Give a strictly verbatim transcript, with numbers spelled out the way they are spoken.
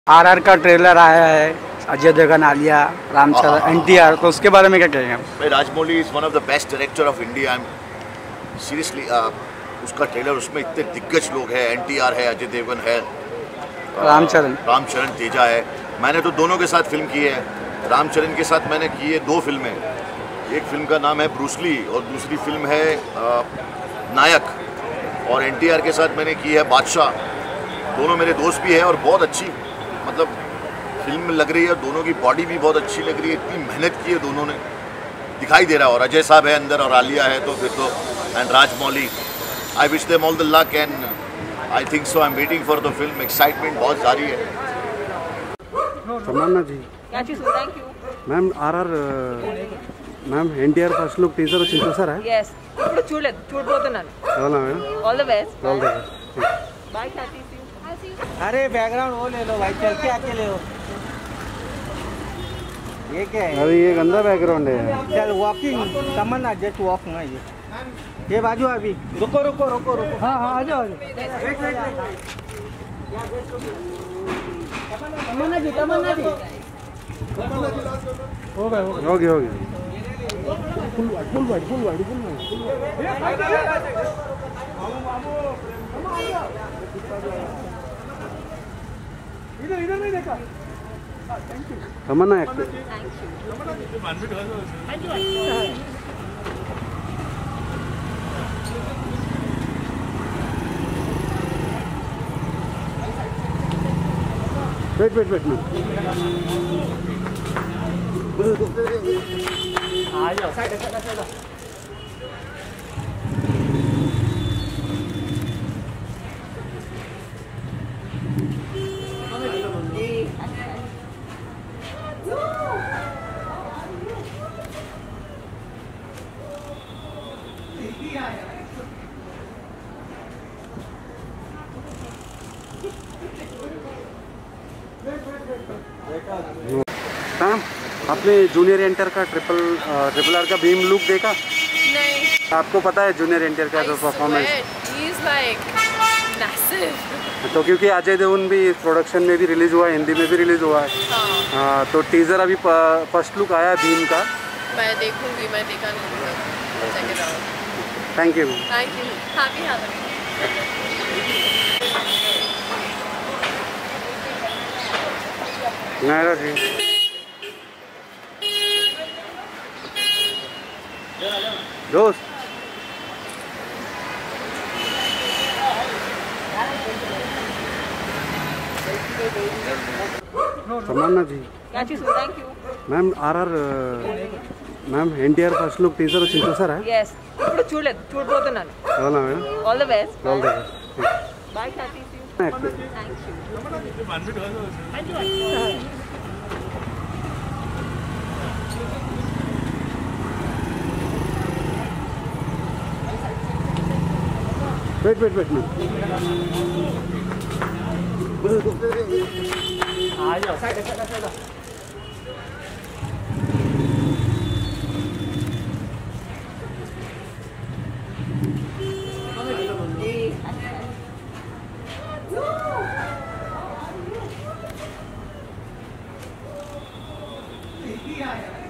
RR का trailer आया है, अजय देवगन, आलिया, रामचरण, एनटीआर, तो उसके बारे में क्या कहेंगे? Rajamouli is one of the best director of India. Seriously उसका ट्रेलर, उसमें इतने दिग्गज लोग हैं, एनटीआर है, अजय देवगन है, रामचरण रामचरण तेजा है। मैंने तो दोनों के साथ फिल्म की है। रामचरण के साथ मैंने की है दो फिल्में। एक फिल्म का नाम है ब्रूसली और दूसरी फिल्म है आ, नायक। और एनटीआर के साथ मैंने की है बादशाह। दोनों मेरे दोस्त भी हैं और बहुत अच्छी मतलब फिल्म लग रही है। दोनों की बॉडी भी बहुत अच्छी लग रही है, इतनी मेहनत की है दोनों ने, दिखाई दे रहा है। और अजय साहब है अंदर और आलिया है, तो फिर तो and Rajamouli, I wish them all the luck and I think so. I am waiting for the film. Excitement बहुत सारी है। Tamannaah ji, thank you ma'am R R ma'am NTR first look teaser వచ్చింది చూసారా? yes ఇప్పుడు చూడలేదు, చూడబోతున్నాను. అవునా మేడం? All the best. All the best. Bye టాటీ सी यू. अरे बैकग्राउंड वो ले लो भाई, चल के आके ले लो. ये क्या है? अरे ये गंदा बैकग्राउंड है. चल वॉकिंग, तमन्ना जस्ट वॉक ना. ये ये बाजू अभी रुको रुको रुको रुको. हाँ हाँ आ जाओ. तमन्ना जी, तमन्ना जी हो गया हो गया हो गया. Full wide full wide full wide full wide. इधर इधर नहीं देखा. Tamannaah actor. Wait wait wait आ जाओ साइड साइड साइड. मैम आपने जूनियर एंटर का ट्रिपल ट्रिपल आर का भीम लुक देखा? नहीं. आपको पता है जूनियर एंटर का जो performance? He is like massive. तो क्योंकि अजय देवगन भी प्रोडक्शन में भी रिलीज हुआ है, हिंदी में भी रिलीज हुआ है. हाँ. हाँ, तो टीजर अभी फर्स्ट लुक आया भीम का. मैं देखूंगी, मैं देखा नहीं. Check it out. Thank you. Thank you. Happy Halloween. Naira ji. दोस्त Tamannaah ji, thank you. Ma'am R R ma'am NTR first look teaser వచ్చింది చూసారా? yes ఇప్పుడు చూడలేదు, చూడబోతున్నాను. అవునా మేడం? All the best. All the best. Bye టాటీ see you. Thank you. Wait wait wait ma'am. आ जाओ साइड साइड साइड. Yeah.